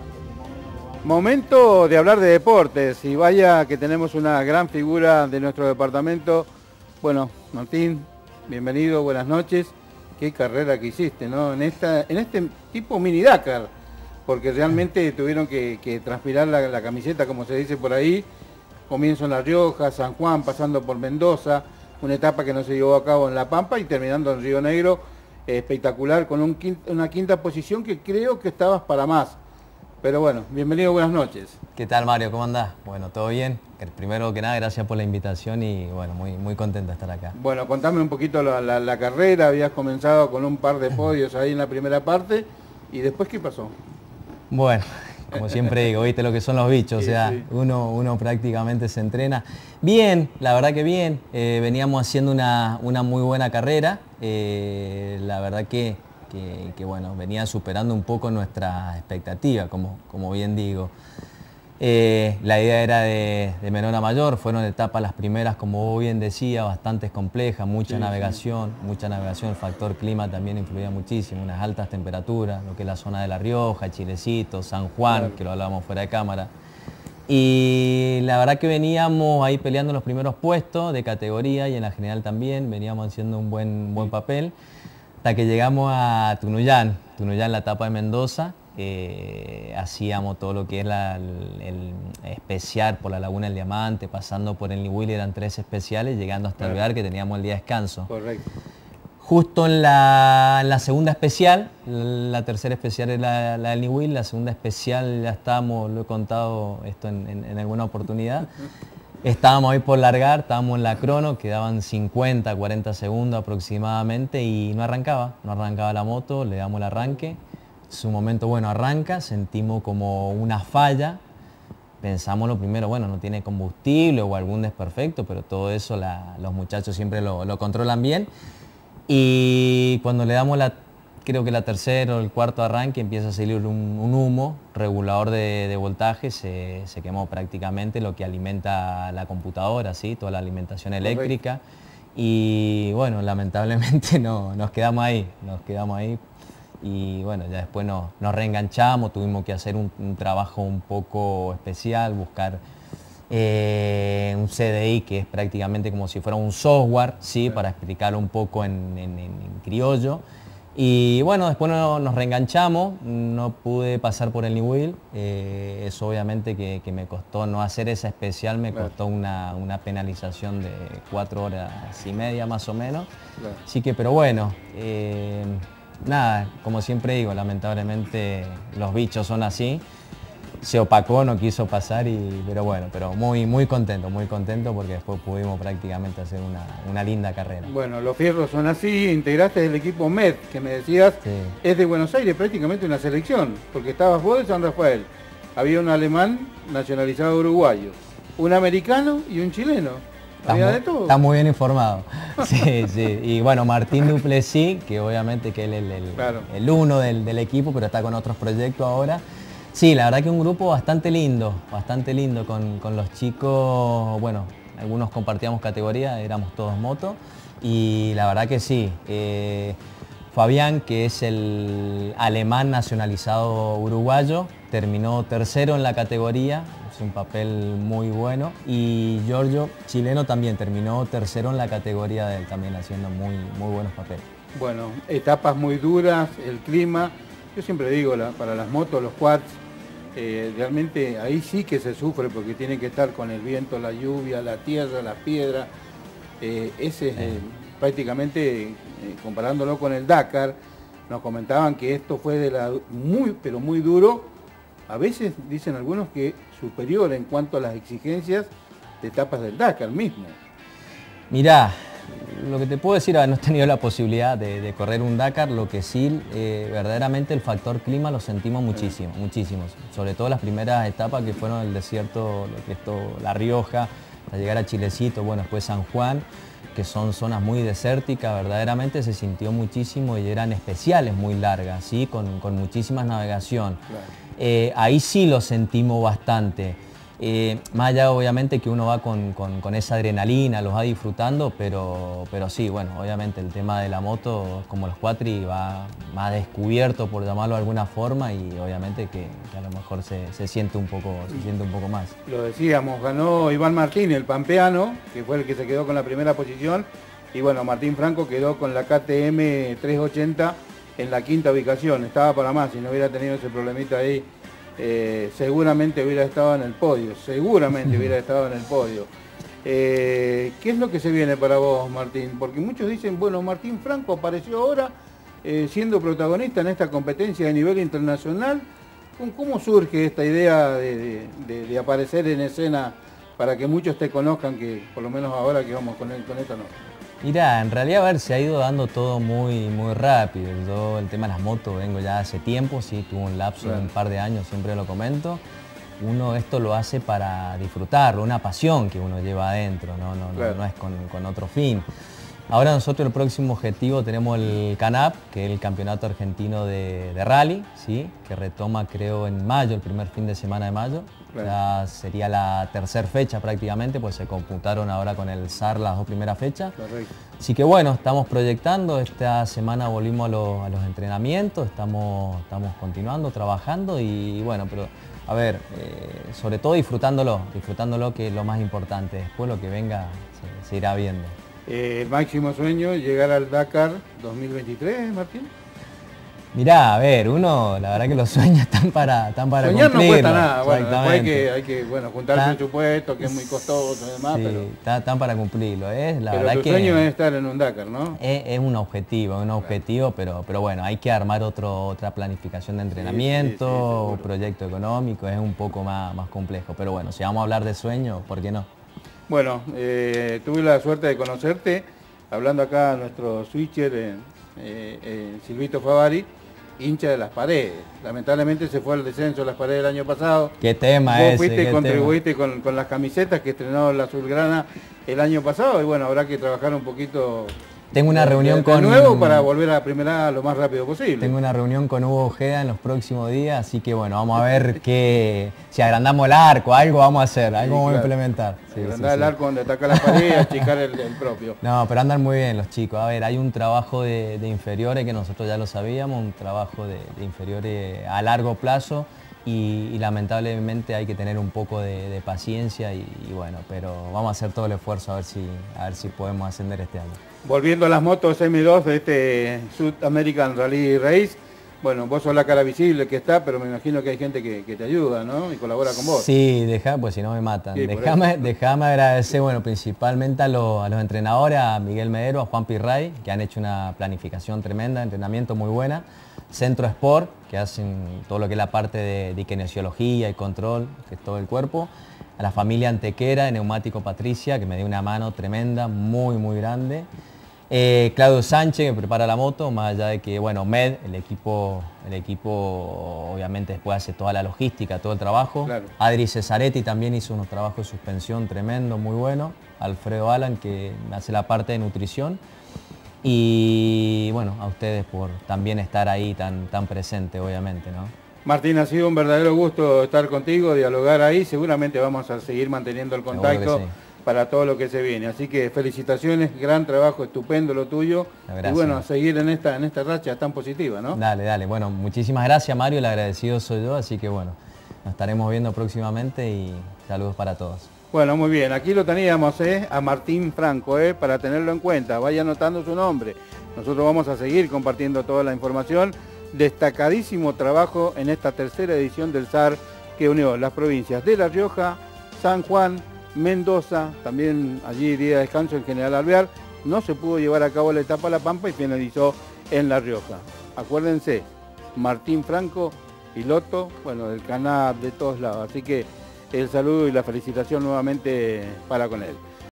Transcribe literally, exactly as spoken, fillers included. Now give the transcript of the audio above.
Momento de hablar de deportes y vaya que tenemos una gran figura de nuestro departamento. Bueno, Martín, bienvenido, buenas noches. Qué carrera que hiciste, ¿no? En esta, en este tipo mini Dakar, porque realmente tuvieron que, que transpirar la, la camiseta, como se dice por ahí. Comienzo en La Rioja, San Juan, pasando por Mendoza, una etapa que no se llevó a cabo en La Pampa y terminando en Río Negro, eh, espectacular, con un quinta, una quinta posición que creo que estabas para más. Pero bueno, bienvenido, buenas noches. ¿Qué tal, Mario? ¿Cómo andás? Bueno, ¿todo bien? Primero que nada, gracias por la invitación y bueno, muy, muy contento de estar acá. Bueno, contame un poquito la, la, la carrera, habías comenzado con un par de podios ahí en la primera parte y después ¿qué pasó? Bueno, como siempre digo, viste lo que son los bichos, sí, o sea, sí. uno, uno prácticamente se entrena. Bien, la verdad que bien, eh, veníamos haciendo una, una muy buena carrera, eh, la verdad que, que, que bueno, venía superando un poco nuestra expectativa, como, como bien digo. Eh, la idea era de, de menor a mayor, fueron etapas las primeras, como vos bien decías, bastante complejas, mucha sí, navegación, sí. mucha navegación, el factor clima también influía muchísimo, unas altas temperaturas, lo que es la zona de La Rioja, Chilecito, San Juan, claro. que lo hablábamos fuera de cámara. Y la verdad que veníamos ahí peleando los primeros puestos de categoría y en la general también, veníamos haciendo un buen, buen papel, hasta que llegamos a Tunuyán, Tunuyán la etapa de Mendoza. Eh, hacíamos todo lo que es la, el, el especial por la Laguna del Diamante, pasando por el Niwil, eran tres especiales, llegando hasta el lugar que teníamos el día de descanso. Correcto. Justo en la, en la segunda especial, la, la tercera especial es la, la del Niwil, la segunda especial ya estábamos, lo he contado esto en, en, en alguna oportunidad, estábamos ahí por largar, estábamos en la crono, quedaban cincuenta, cuarenta segundos aproximadamente y no arrancaba, no arrancaba la moto, le damos el arranque. Su momento, bueno, arranca, sentimos como una falla, pensamos lo primero, bueno, no tiene combustible o algún desperfecto, pero todo eso la, los muchachos siempre lo, lo controlan bien. Y cuando le damos la, creo que la tercera o el cuarto arranque, empieza a salir un, un humo, regulador de, de voltaje, se, se quemó prácticamente lo que alimenta la computadora, ¿sí? Toda la alimentación eléctrica. Correcto. Y bueno, lamentablemente no, nos quedamos ahí, nos quedamos ahí. Y bueno, ya después nos, nos reenganchamos, tuvimos que hacer un, un trabajo un poco especial, buscar eh, un C D I que es prácticamente como si fuera un software, ¿sí? Para explicarlo un poco en, en, en criollo. Y bueno, después no, nos reenganchamos, no pude pasar por el Niwil, eh, eso obviamente que, que me costó no hacer esa especial, me claro. costó una, una penalización de cuatro horas y media más o menos. Claro. Así que, pero bueno. Eh, Nada, como siempre digo, lamentablemente los bichos son así. Se opacó, no quiso pasar, y, pero bueno, pero muy, muy contento, muy contento porque después pudimos prácticamente hacer una, una linda carrera. Bueno, los fierros son así, integraste el equipo M E D, que me decías, sí. es de Buenos Aires, prácticamente una selección, porque estabas vos de San Rafael, había un alemán nacionalizado uruguayo, un americano y un chileno. Está muy, está muy bien informado. Sí, sí. Y bueno, Martín Duplessis, que obviamente que él es el, el, claro. el uno del, del equipo, pero está con otros proyectos ahora. Sí, la verdad que un grupo bastante lindo, bastante lindo con, con los chicos, bueno, algunos compartíamos categoría, éramos todos motos, y la verdad que sí. Eh, Fabián, que es el alemán nacionalizado uruguayo, terminó tercero en la categoría, es un papel muy bueno, y Giorgio, chileno, también terminó tercero en la categoría de él, también haciendo muy, muy buenos papeles. Bueno, etapas muy duras, el clima, yo siempre digo, la, para las motos, los quads, eh, realmente ahí sí que se sufre porque tienen que estar con el viento, la lluvia, la tierra, la piedra, eh, ese es... Eh. prácticamente, eh, comparándolo con el Dakar, nos comentaban que esto fue de la muy, pero muy duro, a veces dicen algunos que superior en cuanto a las exigencias de etapas del Dakar mismo. Mirá, lo que te puedo decir, no he tenido la posibilidad de, de correr un Dakar, lo que sí, eh, verdaderamente el factor clima lo sentimos muchísimo, sí. muchísimos, sobre todo las primeras etapas que fueron el desierto, lo que es todo, La Rioja, hasta llegar a Chilecito, bueno, después San Juan, que son zonas muy desérticas, verdaderamente se sintió muchísimo y eran especiales muy largas, ¿sí? con, con muchísima navegación. Claro. Eh, ahí sí lo sentimos bastante. Eh, más allá obviamente que uno va con, con, con esa adrenalina, los va disfrutando, pero, pero sí, bueno, obviamente el tema de la moto, como los cuatri, va más descubierto, por llamarlo de alguna forma, y obviamente que, que a lo mejor se, se, siente un poco, se siente un poco más. Lo decíamos, ganó Iván Martín, el pampeano, que fue el que se quedó con la primera posición, y bueno, Martín Franco quedó con la K T M trescientos ochenta en la quinta ubicación. Estaba para más, si no hubiera tenido ese problemita ahí, Eh, seguramente hubiera estado en el podio, seguramente hubiera estado en el podio. Eh, ¿Qué es lo que se viene para vos, Martín? Porque muchos dicen, bueno, Martín Franco apareció ahora eh, siendo protagonista en esta competencia de nivel internacional. ¿Cómo, cómo surge esta idea de, de, de, de aparecer en escena para que muchos te conozcan, que por lo menos ahora que vamos con, el, con esta nota? Mirá, en realidad a ver, se ha ido dando todo muy, muy rápido. Yo el tema de las motos vengo ya hace tiempo, sí, tuve un lapso claro. de un par de años, siempre lo comento. Uno esto lo hace para disfrutarlo, una pasión que uno lleva adentro, no, no, claro. no, no es con, con otro fin. Ahora nosotros el próximo objetivo tenemos el CANAP, que es el Campeonato Argentino de, de Rally, ¿sí? Que retoma creo en mayo, el primer fin de semana de mayo. Claro. Ya sería la tercera fecha prácticamente, pues se computaron ahora con el S A R las dos primeras fechas. Correcto. Así que bueno, estamos proyectando, esta semana volvimos a, lo, a los entrenamientos, estamos, estamos continuando, trabajando y bueno, pero a ver, eh, sobre todo disfrutándolo, disfrutándolo que es lo más importante, después lo que venga se, se irá viendo. Eh, el máximo sueño, llegar al Dakar dos mil veintitrés, Martín. Mirá, a ver, uno, la verdad que los sueños están para, están para Soñar cumplirlo. No cuesta nada, bueno, después hay que, hay que bueno, juntar el presupuesto, que es muy costoso y demás, sí, pero... Están está para cumplirlo, es la pero verdad tu que... sueño es estar en un Dakar, ¿no? Es, es un objetivo, es un objetivo, claro. pero, pero bueno, hay que armar otro, otra planificación de entrenamiento, sí, sí, sí, proyecto económico, es un poco más, más complejo, pero bueno, si vamos a hablar de sueños, ¿por qué no? Bueno, eh, tuve la suerte de conocerte, hablando acá a nuestro switcher, eh, eh, eh, Silvito Favari, hincha de Las Paredes. Lamentablemente se fue al descenso de Las Paredes el año pasado. ¿Qué tema Vos ese? fuiste y contribuiste tema? Con, con las camisetas que estrenó la Azulgrana el año pasado y bueno, habrá que trabajar un poquito. Tengo una de, reunión de, de con... nuevo para volver a primera lo más rápido posible. Tengo una reunión con Hugo Ojeda en los próximos días, así que bueno, vamos a ver que si agrandamos el arco, algo vamos a hacer, algo sí, vamos claro. a implementar. Sí, agrandar sí, el sí. arco donde ataca la pared y achicar el, el propio. No, pero andan muy bien los chicos. A ver, hay un trabajo de, de inferiores que nosotros ya lo sabíamos, un trabajo de, de inferiores a largo plazo y, y lamentablemente hay que tener un poco de, de paciencia y, y bueno, pero vamos a hacer todo el esfuerzo a ver si, a ver si podemos ascender este año. Volviendo a las motos eme dos de este South American Rally Race, bueno, vos sos la cara visible que está, pero me imagino que hay gente que, que te ayuda, ¿no? Y colabora con vos. Sí, deja, pues si no me matan. Sí, Dejame, dejame agradecer, bueno, principalmente a, lo, a los entrenadores, a Miguel Medero, a Juan Pirray, que han hecho una planificación tremenda, entrenamiento muy buena. Centro Sport, que hacen todo lo que es la parte de, de kinesiología y control, que es todo el cuerpo. A la familia Antequera, de Neumático Patricia, que me dio una mano tremenda, muy, muy grande. Eh, Claudio Sánchez, que prepara la moto, más allá de que, bueno, Med, el equipo, el equipo obviamente después hace toda la logística, todo el trabajo. Claro. Adri Cesaretti también hizo unos trabajos de suspensión tremendo, muy bueno. Alfredo Alan, que hace la parte de nutrición. Y bueno, a ustedes por también estar ahí tan, tan presente, obviamente, ¿no? Martín, ha sido un verdadero gusto estar contigo, dialogar ahí. Seguramente vamos a seguir manteniendo el contacto sí. para todo lo que se viene. Así que felicitaciones, gran trabajo, estupendo lo tuyo. Gracias. Y bueno, a seguir en esta, en esta racha tan positiva, ¿no? Dale, dale. Bueno, muchísimas gracias, Mario. El agradecido soy yo, así que bueno, nos estaremos viendo próximamente y saludos para todos. Bueno, muy bien. Aquí lo teníamos, ¿eh? A Martín Franco, ¿eh? Para tenerlo en cuenta. Vaya anotando su nombre. Nosotros vamos a seguir compartiendo toda la información. Destacadísimo trabajo en esta tercera edición del S A R que unió las provincias de La Rioja, San Juan, Mendoza, también allí día de descanso en General Alvear. No se pudo llevar a cabo la etapa La Pampa y finalizó en La Rioja. Acuérdense, Martín Franco, piloto, bueno, del canal de todos lados. Así que el saludo y la felicitación nuevamente para con él.